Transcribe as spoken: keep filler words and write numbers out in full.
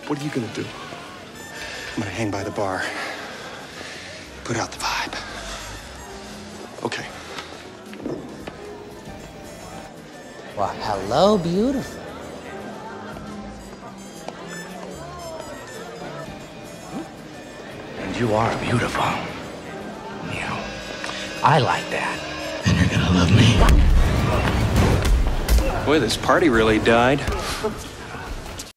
What are you gonna do? I'm gonna hang by the bar. Put out the vibe. Okay. Well, hello, beautiful. And you are beautiful. Yeah. I like that. And you're gonna love me. Boy, this party really died.